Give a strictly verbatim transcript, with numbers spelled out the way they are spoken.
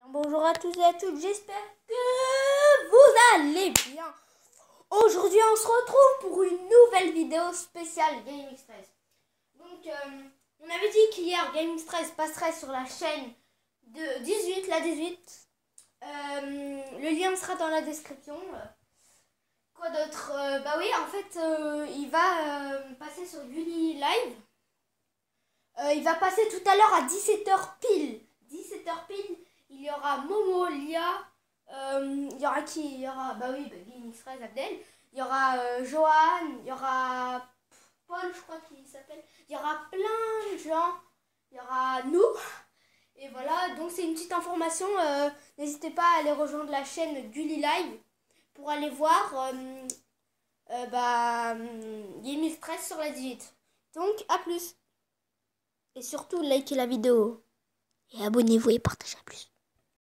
Bonjour à tous et à toutes, j'espère que vous allez bien. Aujourd'hui, on se retrouve pour une nouvelle vidéo spéciale Gaming Stress. Donc, euh, on avait dit qu'hier, Gaming Stress passerait sur la chaîne de dix-huit, la dix-huit. Euh, le lien sera dans la description. Quoi d'autre? euh, Bah oui, en fait, euh, il va euh, passer sur Gulli Live. Euh, il va passer tout à l'heure à dix-sept heures pile. dix-sept heures pile. Il y aura Momo, Lia, euh, il y aura qui? Il y aura, bah oui, bah, Gaming Stress, Abdel. Il y aura euh, Johan, il y aura Paul, je crois qu'il s'appelle. Il y aura plein de gens. Il y aura nous. Et voilà, donc c'est une petite information. Euh, N'hésitez pas à aller rejoindre la chaîne Gulli Live pour aller voir euh, euh, bah, Gaming Stress sur la dix-huit. Donc, à plus. Et surtout, likez la vidéo. Et abonnez-vous et partagez à plus.